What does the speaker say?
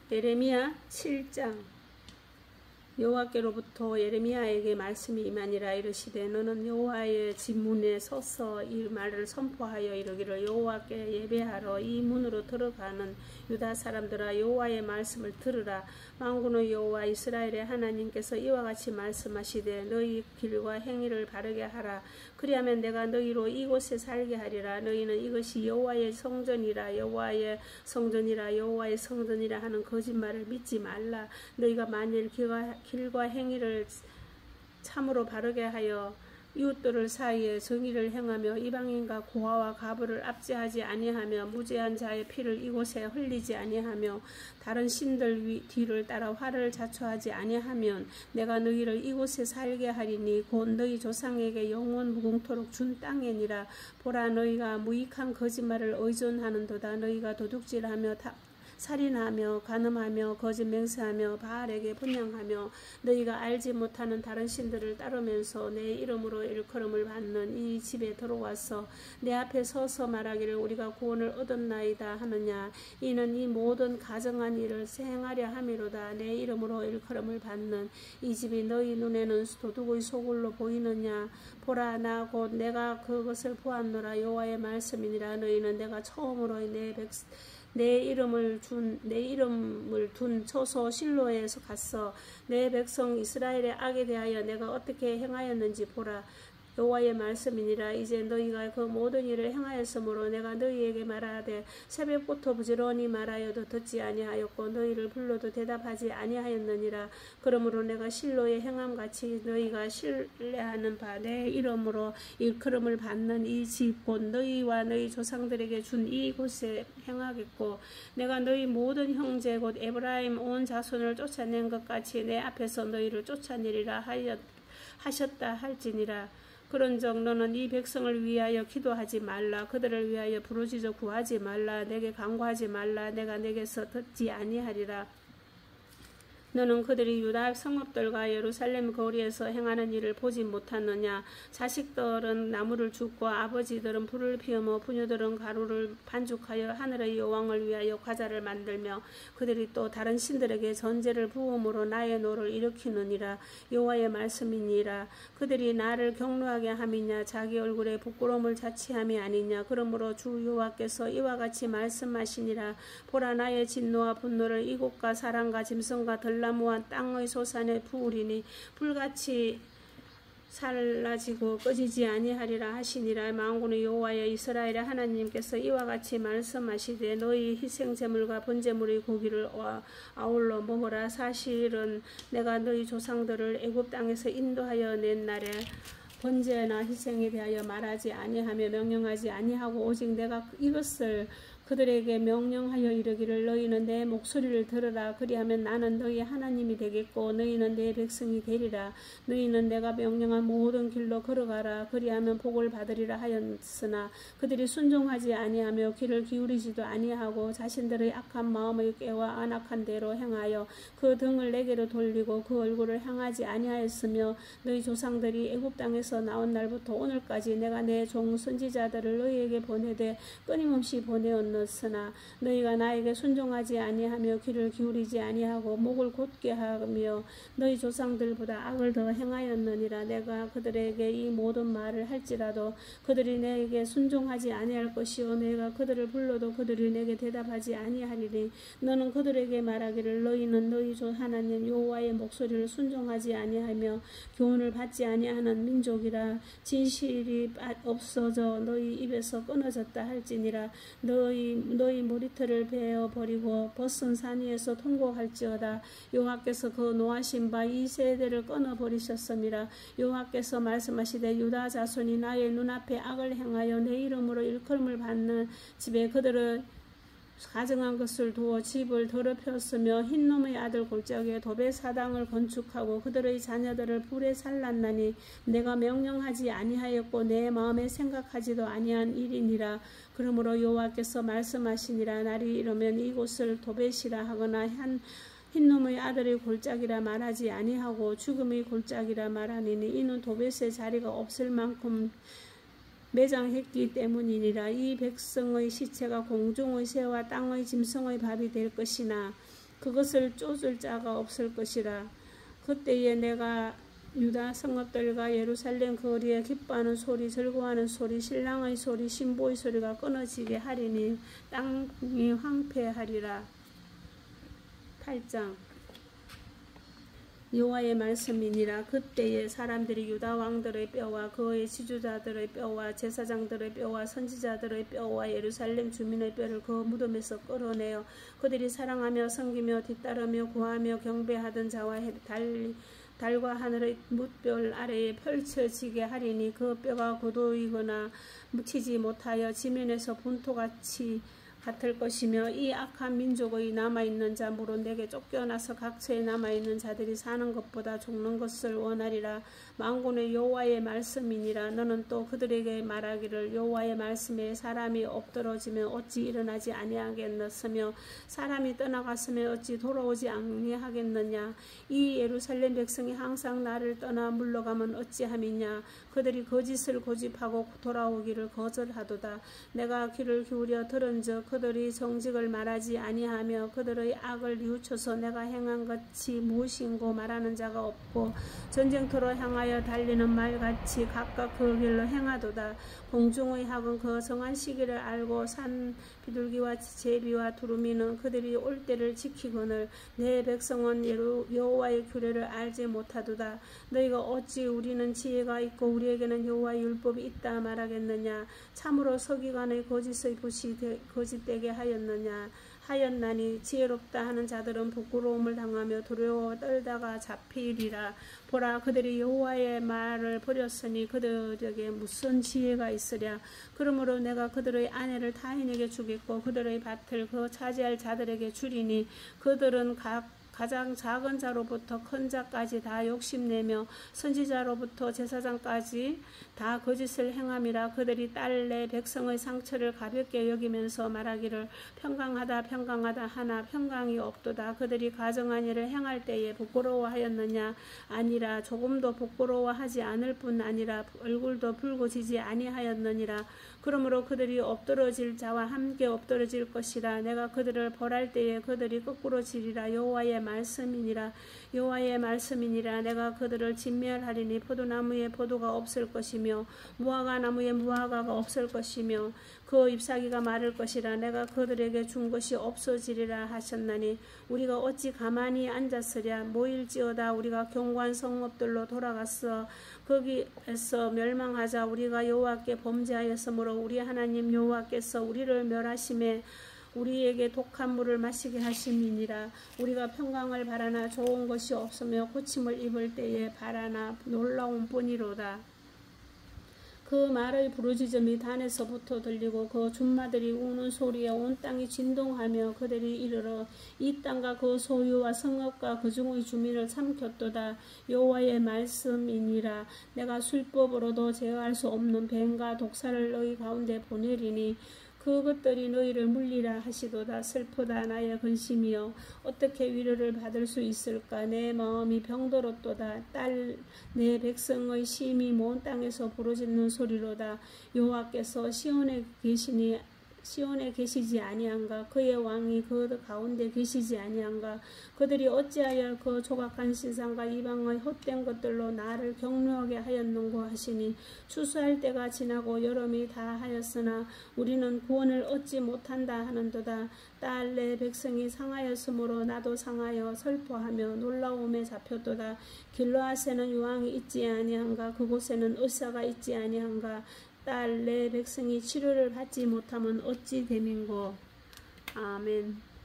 예레미야 7장. 여호와께로부터 예레미야에게 말씀이 임하니라. 이르시되 너는 여호와의 집 문에 서서 이 말을 선포하여 이르기를 여호와께 예배하러 이 문으로 들어가는 유다 사람들아, 여호와의 말씀을 들으라. 만군의 여호와 이스라엘의 하나님께서 이와 같이 말씀하시되 너희 길과 행위를 바르게 하라. 그리하면 내가 너희로 이곳에 살게 하리라. 너희는 이것이 여호와의 성전이라, 여호와의 성전이라, 여호와의 성전이라 하는 거짓말을 믿지 말라. 너희가 만일 길과 행위를 참으로 바르게 하여 이웃들을 사이에 정의를 행하며 이방인과 고아와 과부를 압제하지 아니하며 무죄한 자의 피를 이곳에 흘리지 아니하며 다른 신들 뒤를 따라 화를 자초하지 아니하면 내가 너희를 이곳에 살게 하리니 곧 너희 조상에게 영원 무궁토록 준 땅이니라. 보라, 너희가 무익한 거짓말을 의존하는도다. 너희가 도둑질하며 살인하며 간음하며 거짓 맹세하며 바알에게 분향하며 너희가 알지 못하는 다른 신들을 따르면서 내 이름으로 일컬음을 받는 이 집에 들어와서 내 앞에 서서 말하기를 우리가 구원을 얻었나이다 하느냐. 이는 이 모든 가정한 일을 행하려 함이로다. 내 이름으로 일컬음을 받는 이 집이 너희 눈에는 도둑의 소굴로 보이느냐. 보라, 나 곧 내가 그것을 보았노라. 여호와의 말씀이니라. 너희는 내가 처음으로 내 이름을 둔 처소 실로에서 갔어. 내 백성 이스라엘의 악에 대하여 내가 어떻게 행하였는지 보라. 여호와의 말씀이니라. 이제 너희가 그 모든 일을 행하였으므로 내가 너희에게 말하되 새벽부터 부지런히 말하여도 듣지 아니하였고 너희를 불러도 대답하지 아니하였느니라. 그러므로 내가 실로의 행함같이 너희가 신뢰하는 바 내 이름으로 일컬음을 받는 이 집 곧 너희와 너희 조상들에게 준 이곳에 행하겠고 내가 너희 모든 형제 곧 에브라임 온 자손을 쫓아낸 것 같이 내 앞에서 너희를 쫓아내리라 하셨다 할지니라. 그런즉 너는 이 백성을 위하여 기도하지 말라. 그들을 위하여 부르짖어 구하지 말라. 내게 간구하지 말라. 내가 내게서 듣지 아니하리라. 너는 그들이 유다 성읍들과 예루살렘 거리에서 행하는 일을 보지 못하느냐. 자식들은 나무를 줍고 아버지들은 불을 피우며 부녀들은 가루를 반죽하여 하늘의 여왕을 위하여 과자를 만들며 그들이 또 다른 신들에게 전제를 부음으로 나의 노를 일으키느니라. 여호와의 말씀이니라. 그들이 나를 경노하게 함이냐. 자기 얼굴에 부끄러움을 자취함이 아니냐. 그러므로 주 여호와께서 이와 같이 말씀하시니라. 보라, 나의 진노와 분노를 이곳과 사람과 짐승과 들나무와 땅의 소산에 부으리니 불같이 살라지고 꺼지지 아니하리라 하시니라. 만군의 여호와의 이스라엘의 하나님께서 이와 같이 말씀하시되 너희 희생제물과 번제물의 고기를 아울러 먹으라. 사실은 내가 너희 조상들을 애굽 땅에서 인도하여 낸 날에 번제나 희생에 대하여 말하지 아니하며 명령하지 아니하고 오직 내가 이것을 그들에게 명령하여 이르기를 너희는 내 목소리를 들으라. 그리하면 나는 너희 하나님이 되겠고 너희는 내 백성이 되리라. 너희는 내가 명령한 모든 길로 걸어가라. 그리하면 복을 받으리라 하였으나 그들이 순종하지 아니하며 귀를 기울이지도 아니하고 자신들의 악한 마음의 꾀와 안악한 대로 행하여 그 등을 내게로 돌리고 그 얼굴을 향하지 아니하였으며 너희 조상들이 애굽 땅에서 나온 날부터 오늘까지 내가 내 종 선지자들을 너희에게 보내되 끊임없이 보내었노라. 으나 너희가 나에게 순종하지 아니하며 귀를 기울이지 아니하고 목을 곧게 하며 너희 조상들보다 악을 더 행하였느니라. 내가 그들에게 이 모든 말을 할지라도 그들이 내게 순종하지 아니할 것이요 내가 그들을 불러도 그들이 내게 대답하지 아니하리니 너는 그들에게 말하기를 너희는 너희 주 하나님 여호와의 목소리를 순종하지 아니하며 교훈을 받지 아니하는 민족이라. 진실이 없어져 너희 입에서 끊어졌다 할지니라. 너희 머리털을 베어 버리고 벗은 산 위에서 통곡할지어다. 여호와께서 그 노하신 바 이 세대를 끊어 버리셨음이라. 여호와께서 말씀하시되 유다 자손이 나의 눈앞에 악을 행하여 내 이름으로 일컬음을 받는 집에 그들을 가정한 것을 두어 집을 더럽혔으며 흰놈의 아들 골짜기에 도배 사당을 건축하고 그들의 자녀들을 불에 살랐나니 내가 명령하지 아니하였고 내 마음에 생각하지도 아니한 일이니라. 그러므로 여호와께서 말씀하시니라. 날이 이르면 이곳을 도벳이라 하거나 흰놈의 아들의 골짜기라 말하지 아니하고 죽음의 골짜기라 말하니니 이는 도벳의 자리가 없을 만큼 매장했기 때문이니라. 이 백성의 시체가 공중의 새와 땅의 짐승의 밥이 될 것이나 그것을 쫓을 자가 없을 것이라. 그때에 내가 유다 성읍들과 예루살렘 거리에 기뻐하는 소리, 즐거워하는 소리, 신랑의 소리, 신보의 소리가 끊어지게 하리니 땅이 황폐하리라. 8장. 여호와의 말씀이니라. 그때에 사람들이 유다 왕들의 뼈와 그의 지주자들의 뼈와 제사장들의 뼈와 선지자들의 뼈와 예루살렘 주민의 뼈를 그 무덤에서 끌어내어 그들이 사랑하며 섬기며 뒤따르며 구하며 경배하던 자와 달과 하늘의 뭇별 아래에 펼쳐지게 하리니 그 뼈가 고도이거나 묻히지 못하여 지면에서 분토같이 같을 것이며 이 악한 민족의 남아있는 자 무로 내게 쫓겨나서 각처에 남아있는 자들이 사는 것보다 죽는 것을 원하리라. 만군의 여호와의 말씀이니라. 너는 또 그들에게 말하기를 여호와의 말씀에 사람이 엎드러지면 어찌 일어나지 아니하겠느며 사람이 떠나갔으면 어찌 돌아오지 아니하겠느냐. 이 예루살렘 백성이 항상 나를 떠나 물러가면 어찌함이냐. 그들이 거짓을 고집하고 돌아오기를 거절하도다. 내가 귀를 기울여 들은즉 그들이 정직을 말하지 아니하며 그들의 악을 뉘우쳐서 내가 행한 것이 무엇인고 말하는 자가 없고 전쟁터로 향하여 달리는 말같이 각각 그 길로 행하도다. 공중의 학은 그 정한 시기를 알고 산 비둘기와 제비와 두루미는 그들이 올 때를 지키거늘 내 백성은 여호와의 규례를 알지 못하도다. 너희가 어찌 우리는 지혜가 있고 우리에게는 여호와의 율법이 있다 말하겠느냐. 참으로 서기관의 거짓의 붓이 거짓되게 하였나니 지혜롭다 하는 자들은 부끄러움을 당하며 두려워 떨다가 잡히리라. 보라, 그들이 여호와의 말을 버렸으니 그들에게 무슨 지혜가 있으랴. 그러므로 내가 그들의 아내를 타인에게 주겠고 그들의 밭을 그 차지할 자들에게 주리니 그들은 가장 작은 자로부터 큰 자까지 다 욕심내며 선지자로부터 제사장까지 다 거짓을 행함이라. 그들이 딸 내 백성의 상처를 가볍게 여기면서 말하기를 평강하다 하나 평강이 없도다. 그들이 가정한 일을 행할 때에 부끄러워하였느냐. 아니라 조금도 부끄러워하지 않을 뿐 아니라 얼굴도 붉어지지 아니하였느니라. 그러므로 그들이 엎드러질 자와 함께 엎드러질 것이라. 내가 그들을 벌할 때에 그들이 거꾸로 지리라. 여호와의 말씀이니라. 여호와의 말씀이니라. 내가 그들을 진멸하리니 포도나무에 포도가 없을 것이며 무화과 나무에 무화과가 없을 것이며 그 잎사귀가 마를 것이라. 내가 그들에게 준 것이 없어지리라 하셨나니 우리가 어찌 가만히 앉았으랴. 모일지어다 우리가 견고한 성읍들로 돌아갔어 거기에서 멸망하자. 우리가 여호와께 범죄하였으므로 우리 하나님 여호와께서 우리를 멸하심에 우리에게 독한 물을 마시게 하심이니라. 우리가 평강을 바라나 좋은 것이 없으며 고침을 입을 때에 바라나 놀라운 뿐이로다. 그 말의 부르짖음이 단에서부터 들리고 그 준마들이 우는 소리에 온 땅이 진동하며 그들이 이르러 이 땅과 그 소유와 성읍과 그 중의 주민을 삼켰도다. 여호와의 말씀이니라. 내가 술법으로도 제어할 수 없는 뱀과 독사를 너희 가운데 보내리니 그것들이 너희를 물리라 하시도다. 슬프다 나의 근심이여 어떻게 위로를 받을 수 있을까. 내 마음이 병들었도다. 딸 내 백성의 심이 먼 땅에서 부르짖는 소리로다. 여호와께서 시온에 계시지 아니한가. 그의 왕이 그 가운데 계시지 아니한가. 그들이 어찌하여 그 조각한 신상과 이방의 헛된 것들로 나를 격노하게 하였는고 하시니 추수할 때가 지나고 여름이 다 하였으나 우리는 구원을 얻지 못한다 하는도다. 딸 내 백성이 상하였으므로 나도 상하여 슬퍼하며 놀라움에 잡혔도다. 길르앗에는 왕이 있지 아니한가. 그곳에는 의사가 있지 아니한가. 딸 내 백성이 치료를 받지 못하면 어찌 됨인고. 아멘.